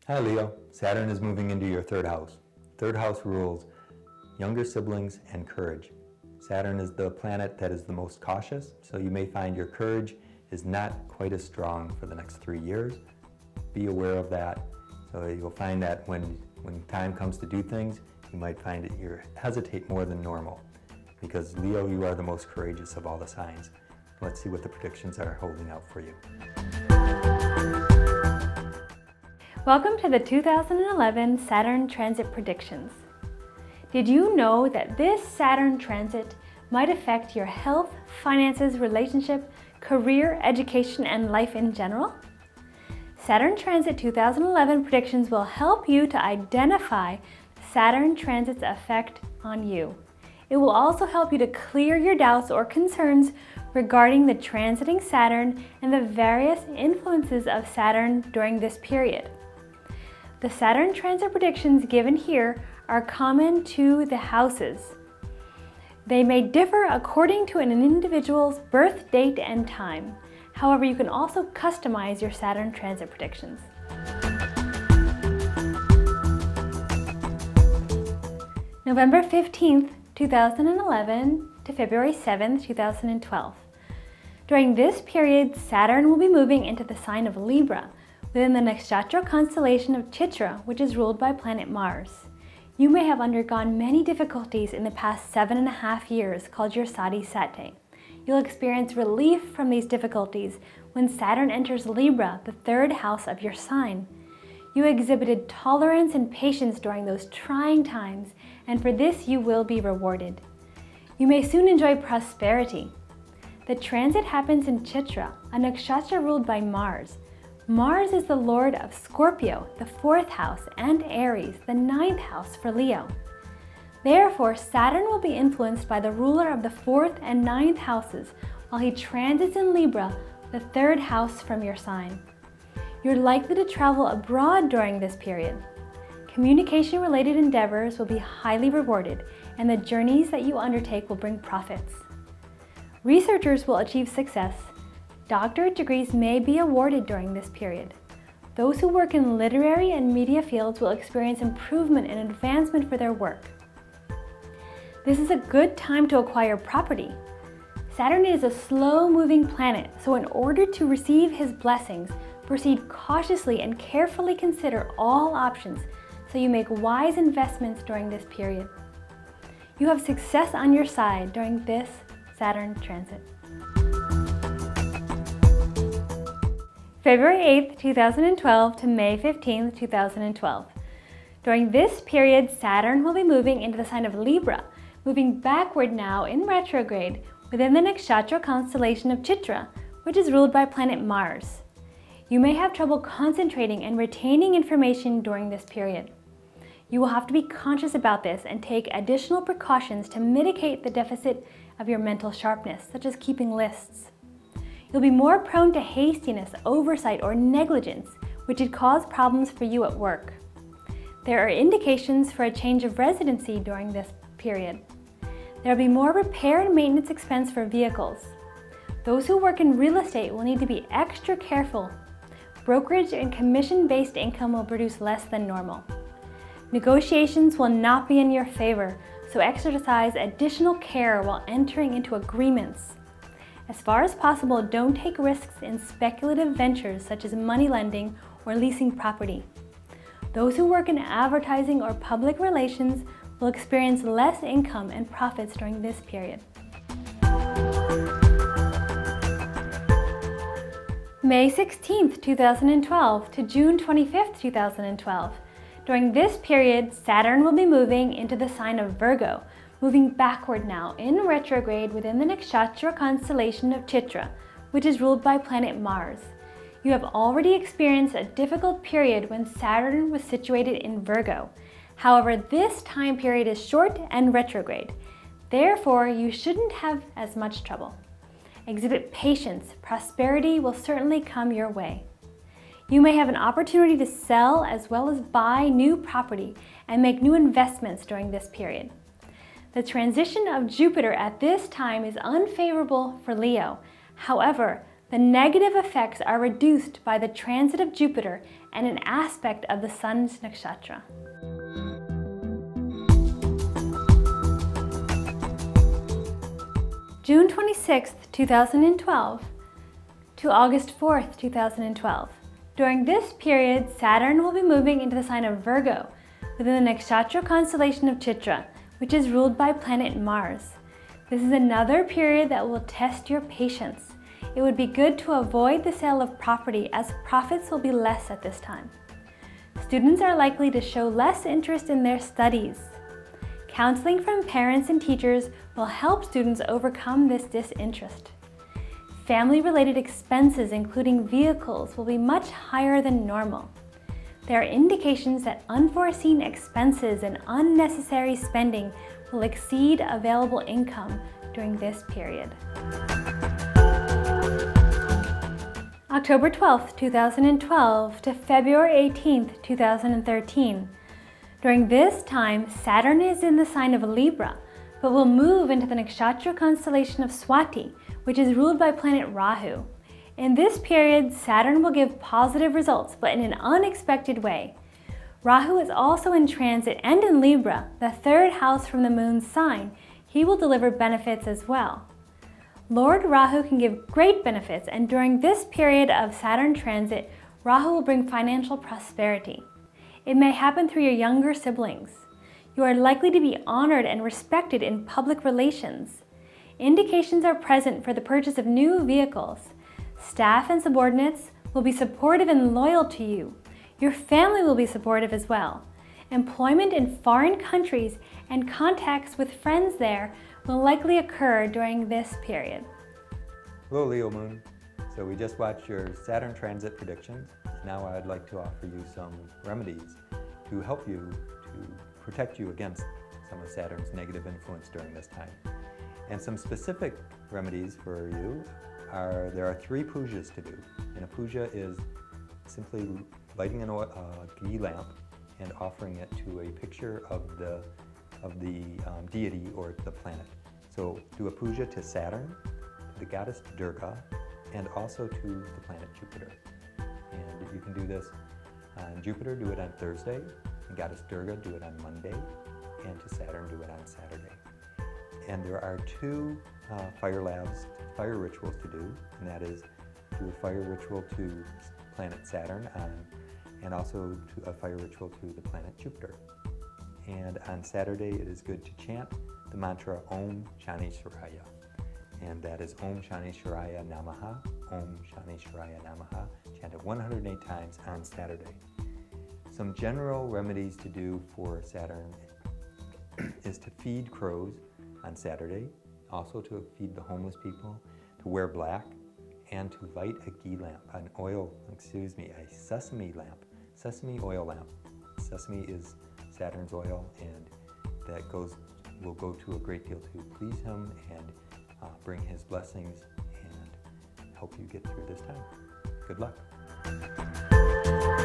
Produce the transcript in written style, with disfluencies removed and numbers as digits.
Hi Leo, Saturn is moving into your third house. Third house rules younger siblings and courage. Saturn is the planet that is the most cautious, so you may find your courage is not quite as strong for the next 3 years. Be aware of that. So you'll find that when time comes to do things, you might find that you hesitate more than normal. Because Leo, you are the most courageous of all the signs. Let's see what the predictions are holding out for you. Welcome to the 2011 Saturn Transit Predictions. Did you know that this Saturn transit might affect your health, finances, relationship, career, education, and life in general? Saturn Transit 2011 predictions will help you to identify Saturn Transit's effect on you. It will also help you to clear your doubts or concerns regarding the transiting Saturn and the various influences of Saturn during this period. The Saturn Transit predictions given here are common to the houses. They may differ according to an individual's birth date and time. However, you can also customize your Saturn Transit predictions. November 15th, 2011 to February 7th, 2012. During this period, Saturn will be moving into the sign of Libra within the Nakshatra Constellation of Chitra, which is ruled by planet Mars. You may have undergone many difficulties in the past 7.5 years called your Sade Sati. You'll experience relief from these difficulties when Saturn enters Libra, the third house of your sign. You exhibited tolerance and patience during those trying times, and for this you will be rewarded. You may soon enjoy prosperity. The transit happens in Chitra, a nakshatra ruled by Mars. Mars is the Lord of Scorpio, the 4th house, and Aries, the 9th house for Leo. Therefore, Saturn will be influenced by the ruler of the 4th and 9th houses while he transits in Libra, the 3rd house from your sign. You're likely to travel abroad during this period. Communication-related endeavors will be highly rewarded, and the journeys that you undertake will bring profits. Researchers will achieve success. Doctorate degrees may be awarded during this period. Those who work in literary and media fields will experience improvement and advancement for their work. This is a good time to acquire property. Saturn is a slow-moving planet, so in order to receive his blessings, proceed cautiously and carefully consider all options so you make wise investments during this period. You have success on your side during this Saturn transit. February 8th, 2012 to May 15th, 2012. During this period, Saturn will be moving into the sign of Libra, moving backward now in retrograde within the Nakshatra Constellation of Chitra, which is ruled by planet Mars. You may have trouble concentrating and retaining information during this period. You will have to be conscious about this and take additional precautions to mitigate the deficit of your mental sharpness, such as keeping lists. You'll be more prone to hastiness, oversight, or negligence, which could cause problems for you at work. There are indications for a change of residency during this period. There will be more repair and maintenance expense for vehicles. Those who work in real estate will need to be extra careful. Brokerage and commission-based income will produce less than normal. Negotiations will not be in your favor, so exercise additional care while entering into agreements. As far as possible, don't take risks in speculative ventures such as money lending or leasing property. Those who work in advertising or public relations will experience less income and profits during this period. May 16th, 2012 to June 25th, 2012. During this period, Saturn will be moving into the sign of Virgo, moving backward now in retrograde within the Nakshatra Constellation of Chitra, which is ruled by planet Mars. You have already experienced a difficult period when Saturn was situated in Virgo. However, this time period is short and retrograde. Therefore, you shouldn't have as much trouble. Exhibit patience. Prosperity will certainly come your way. You may have an opportunity to sell as well as buy new property and make new investments during this period. The transition of Jupiter at this time is unfavorable for Leo. However, the negative effects are reduced by the transit of Jupiter and an aspect of the Sun's nakshatra. June 26, 2012 to August 4, 2012. During this period, Saturn will be moving into the sign of Virgo within the Nakshatra Constellation of Chitra, which is ruled by planet Mars. This is another period that will test your patience. It would be good to avoid the sale of property as profits will be less at this time. Students are likely to show less interest in their studies. Counseling from parents and teachers will help students overcome this disinterest. Family-related expenses, including vehicles, will be much higher than normal. There are indications that unforeseen expenses and unnecessary spending will exceed available income during this period. October 12, 2012 to February 18, 2013. During this time, Saturn is in the sign of Libra, but will move into the Nakshatra Constellation of Swati, which is ruled by planet Rahu. In this period, Saturn will give positive results, but in an unexpected way. Rahu is also in transit and in Libra, the third house from the moon's sign. He will deliver benefits as well. Lord Rahu can give great benefits, and during this period of Saturn transit, Rahu will bring financial prosperity. It may happen through your younger siblings. You are likely to be honored and respected in public relations. Indications are present for the purchase of new vehicles. Staff and subordinates will be supportive and loyal to you. Your family will be supportive as well. Employment in foreign countries and contacts with friends there will likely occur during this period. Hello Leo Moon. So we just watched your Saturn Transit Predictions. Now I'd like to offer you some remedies to help you to protect you against some of Saturn's negative influence during this time. And some specific remedies for you are, there are 3 pujas to do. And a puja is simply lighting a ghee lamp and offering it to a picture of the deity or the planet. So do a puja to Saturn, to the goddess Durga, and also to the planet Jupiter. And you can do this on Jupiter, do it on Thursday, and goddess Durga, do it on Monday, and to Saturn, do it on Saturday. And there are 2 fire rituals to do, and that is do a fire ritual to planet Saturn and also to a fire ritual to the planet Jupiter. And on Saturday, it is good to chant the mantra Om Shani Shiraya. And that is Om Shani Shiraya Namaha, Om Shani Shiraya Namaha, chant it 108 times on Saturday. Some general remedies to do for Saturn is to feed crows on Saturday, also to feed the homeless people, to wear black, and to light a ghee lamp, a sesame lamp, sesame oil lamp. Sesame is Saturn's oil, and that will go to a great deal to please him and bring his blessings and help you get through this time. Good luck.